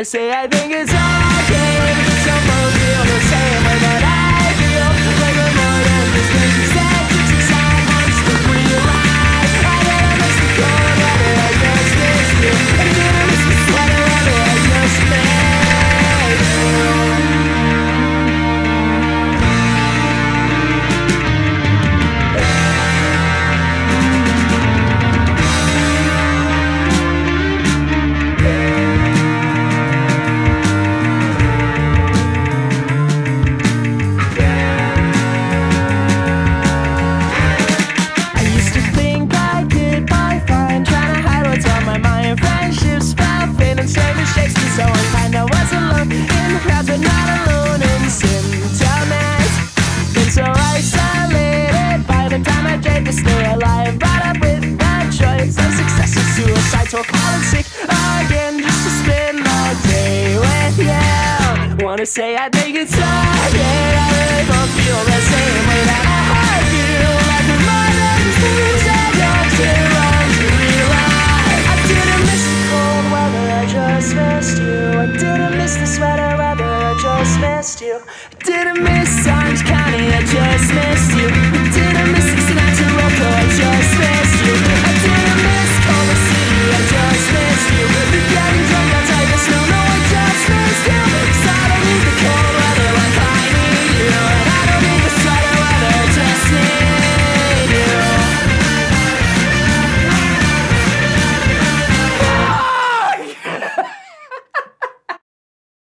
Wanna say I think it's okay, but some folks feel the same way that I feel. Like we're more than just making sense. It's inside wants to realize I gotta miss the cold weather I just missed you. I gotta miss the sweater weather I just made. So unkind, I was alone in the crowds, but not alone in sentiment. Been so isolated by the time I tried to stay alive. Brought up with the choice of success or suicide, so I'll call it sick again just to spend all day with you. Wanna say I think it's okay.